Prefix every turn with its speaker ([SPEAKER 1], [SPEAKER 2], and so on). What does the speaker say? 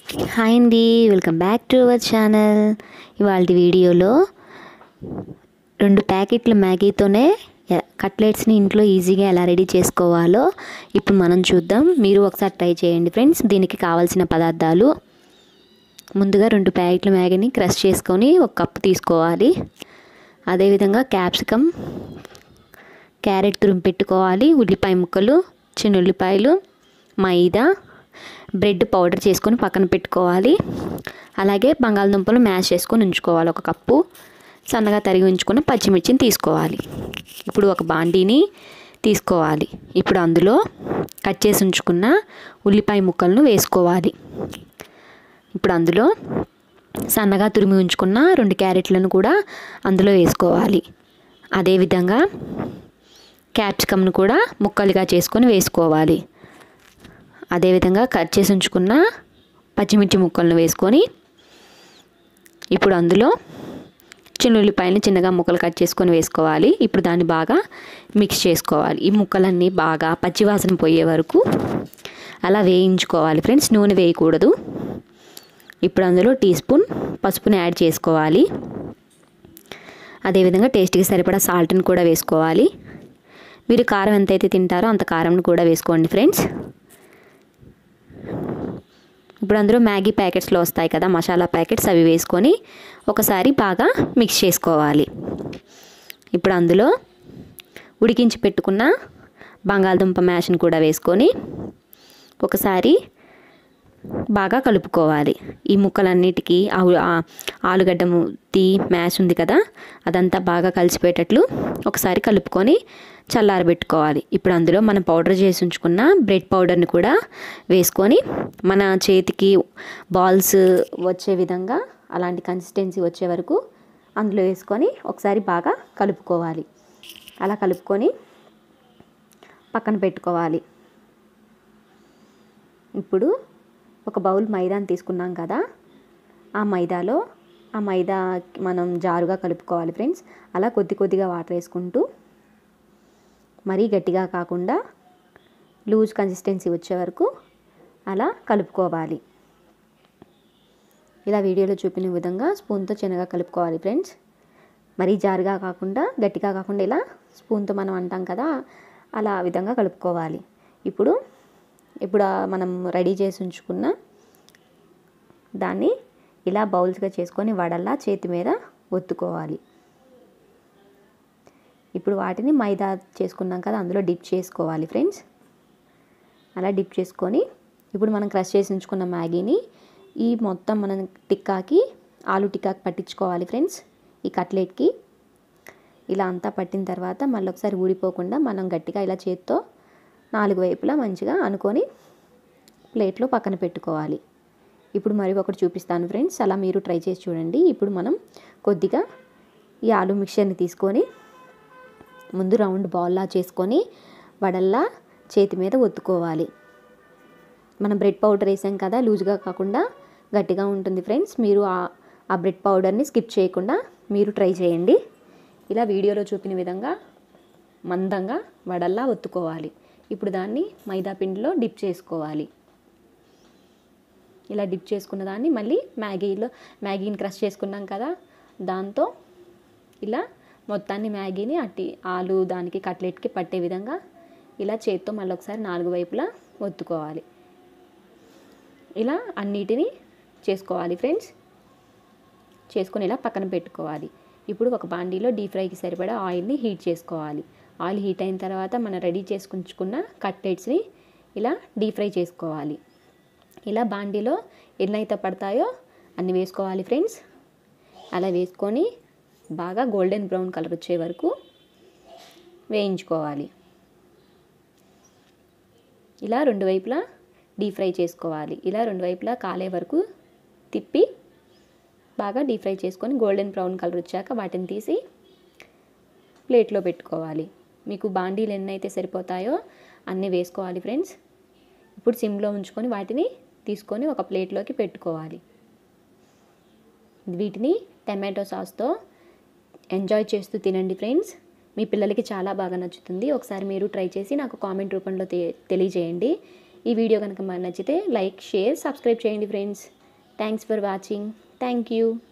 [SPEAKER 1] Hi అండి, welcome back to our channel. ఇవాళ వీడియోలో 2 ప్యాకెట్ల మ్యాగీతోనే కట్లెట్స్ని ఇంట్లో ఈజీగా ఎలా రెడీ చేసుకోవాలో ఇప్పుడు మనం చూద్దాం. మీరు ఒకసారి ట్రై చేయండి ఫ్రెండ్స్. దీనికి కావాల్సిన పదార్థాలు: ముందుగా 2 ప్యాకెట్ల మ్యాగీని క్రష్ చేసుకొని 1 కప్పు తీసుకోవాలి. అదేవిధంగా క్యాప్సికమ్, క్యారెట్ తురుము పెట్టుకోవాలి, ఉల్లిపాయ ముక్కలు, చిన్న ఉల్లిపాయలు, మైదా, బ్రెడ్ పౌడర్ చేసుకొని పక్కన పెట్టుకోవాలి. అలాగే బంగాళదుంపలు మ్యాష్ చేసుకొని ఉంచుకోవాలి. 1 కప్పు సన్నగా తరిగి ఉంచుకున్న పచ్చిమిర్చిని తీసుకోవాలి. ఇప్పుడు ఒక బాండీని తీసుకోవాలి. ఇప్పుడు అందులో కట్ చేసి ఉంచుకున్న ఉల్లిపాయ ముక్కలను వేసుకోవాలి. ఇప్పుడు అందులో సన్నగా తురిమి ఉంచుకున్న 2 క్యారెట్లను కూడా అందులో వేసుకోవాలి. అదేవిధంగా క్యాప్సికమ్ను కూడా ముక్కలుగా చేసుకొని వేసుకోవాలి. అదేవిధంగా కట్ చేసి ఉంచుకున్న పచ్చిమిర్చి ముక్కలను వేసుకొని ఇప్పుడు అందులో చిన్న ఉల్లిపాయలను చిన్నగా ముక్కలు కట్ చేసుకొని వేసుకోవాలి. ఇప్పుడు దాన్ని బాగా మిక్స్ చేసుకోవాలి. ఈ ముక్కలన్నీ బాగా పచ్చివాసన పోయే వరకు అలా వేయించుకోవాలి ఫ్రెండ్స్. నూనె వేయకూడదు. ఇప్పుడు అందులో టీ స్పూన్ పసుపుని యాడ్ చేసుకోవాలి. అదేవిధంగా టేస్ట్కి సరిపడా సాల్ట్ని కూడా వేసుకోవాలి. మీరు కారం ఎంతైతే తింటారో అంత కారంని కూడా వేసుకోండి ఫ్రెండ్స్. ఇప్పుడు అందులో మ్యాగీ ప్యాకెట్స్లో వస్తాయి కదా మసాలా ప్యాకెట్స్, అవి వేసుకొని ఒకసారి బాగా మిక్స్ చేసుకోవాలి. ఇప్పుడు అందులో ఉడికించి పెట్టుకున్న బంగాళదుంప మ్యాష్ని కూడా వేసుకొని ఒకసారి బాగా కలుపుకోవాలి. ఈ ముక్కలన్నిటికీ ఆలుగడ్డ మ్యాష్ ఉంది కదా, అదంతా బాగా కలిసిపోయేటట్లు ఒకసారి కలుపుకొని చల్లారబెట్టుకోవాలి. ఇప్పుడు అందులో మనం పౌడర్ చేసి ఉంచుకున్న బ్రెడ్ పౌడర్ని కూడా వేసుకొని మన చేతికి బాల్స్ వచ్చే విధంగా అలాంటి కన్సిస్టెన్సీ వచ్చే వరకు అందులో వేసుకొని ఒకసారి బాగా కలుపుకోవాలి. అలా కలుపుకొని పక్కన పెట్టుకోవాలి. ఇప్పుడు ఒక బౌల్ మైదాని తీసుకున్నాం కదా, ఆ మైదా మనం జారుగా కలుపుకోవాలి ఫ్రెండ్స్. అలా కొద్ది కొద్దిగా వాటర్ వేసుకుంటూ మరీ గట్టిగా కాకుండా లూజ్ కన్సిస్టెన్సీ వచ్చే వరకు అలా కలుపుకోవాలి. ఇలా వీడియోలో చూపిన విధంగా స్పూన్తో చిన్నగా కలుపుకోవాలి ఫ్రెండ్స్. మరీ జారుగా కాకుండా గట్టిగా కాకుండా ఇలా స్పూన్తో మనం అంటాం కదా, అలా విధంగా కలుపుకోవాలి. ఇప్పుడు మనం రెడీ చేసి ఉంచుకున్న దాన్ని ఇలా బౌల్స్గా చేసుకొని వడల్లా చేతి మీద ఒత్తుకోవాలి. ఇప్పుడు వాటిని మైదా చేసుకున్నాం కదా, అందులో డిప్ చేసుకోవాలి ఫ్రెండ్స్. అలా డిప్ చేసుకొని ఇప్పుడు మనం క్రష్ చేసి ఉంచుకున్న మ్యాగీని ఈ మొత్తం మనం ఆలు టిక్కాకి పట్టించుకోవాలి ఫ్రెండ్స్. ఈ కట్లెట్కి ఇలా అంతా పట్టిన తర్వాత మళ్ళీ ఒకసారి ఊడిపోకుండా మనం గట్టిగా ఇలా చేత్తో 4 వైపులా మంచిగా అనుకొని ప్లేట్లో పక్కన పెట్టుకోవాలి. ఇప్పుడు మరి ఒకటి చూపిస్తాను ఫ్రెండ్స్, అలా మీరు ట్రై చేసి చూడండి. ఇప్పుడు మనం కొద్దిగా ఈ ఆలు మిక్చర్ని తీసుకొని ముందు రౌండ్ బాల్లా చేసుకొని వడల్లా చేతి మీద ఒత్తుకోవాలి. మనం బ్రెడ్ పౌడర్ వేసాం కదా, లూజ్గా కాకుండా గట్టిగా ఉంటుంది ఫ్రెండ్స్. మీరు ఆ బ్రెడ్ పౌడర్ని స్కిప్ చేయకుండా మీరు ట్రై చేయండి. ఇలా వీడియోలో చూపిన విధంగా మందంగా వడల్లా ఒత్తుకోవాలి. ఇప్పుడు దాన్ని మైదా పిండిలో డిప్ చేసుకోవాలి. ఇలా డిప్ చేసుకున్న దాన్ని మళ్ళీ మ్యాగీని క్రష్ చేసుకున్నాం కదా, దాంతో ఇలా మొత్తాన్ని మ్యాగీని ఆలు దానికి కట్లెట్కి పట్టే విధంగా ఇలా చేత్తో మళ్ళీ ఒకసారి 4 వైపులా ఒత్తుకోవాలి. ఇలా అన్నిటినీ చేసుకోవాలి ఫ్రెండ్స్. చేసుకొని ఇలా పక్కన పెట్టుకోవాలి. ఇప్పుడు ఒక బాండీలో డీప్ ఫ్రైకి సరిపడా ఆయిల్ని హీట్ చేసుకోవాలి. ఆయిల్ హీట్ అయిన తర్వాత మనం రెడీ చేసుకుంటున్న కట్లెట్స్ని ఇలా డీప్ ఫ్రై చేసుకోవాలి. ఇలా బాండీలో ఎన్నైతే పడతాయో అన్ని వేసుకోవాలి ఫ్రెండ్స్. అలా వేసుకొని బాగా గోల్డెన్ బ్రౌన్ కలర్ వచ్చే వరకు వేయించుకోవాలి. ఇలా 2 వైపులా డీప్ ఫ్రై చేసుకోవాలి. ఇలా 2 వైపులా కాలే వరకు తిప్పి బాగా డీప్ ఫ్రై చేసుకొని గోల్డెన్ బ్రౌన్ కలర్ వచ్చాక వాటిని తీసి ప్లేట్లో పెట్టుకోవాలి. మీకు బాండీలు ఎన్నైతే సరిపోతాయో అన్నీ వేసుకోవాలి ఫ్రెండ్స్. ఇప్పుడు సిమ్లో ఉంచుకొని వాటిని తీసుకొని ఒక ప్లేట్లోకి పెట్టుకోవాలి. వీటిని టమాటో సాస్తో ఎంజాయ్ చేస్తూ తినండి ఫ్రెండ్స్. మీ పిల్లలకి చాలా బాగా నచ్చుతుంది. ఒకసారి మీరు ట్రై చేసి నాకు కామెంట్ రూపంలో తెలియజేయండి. ఈ వీడియో కనుక మీకు నచ్చితే లైక్, షేర్, సబ్స్క్రైబ్ చేయండి friends. Thanks for watching. Thank you.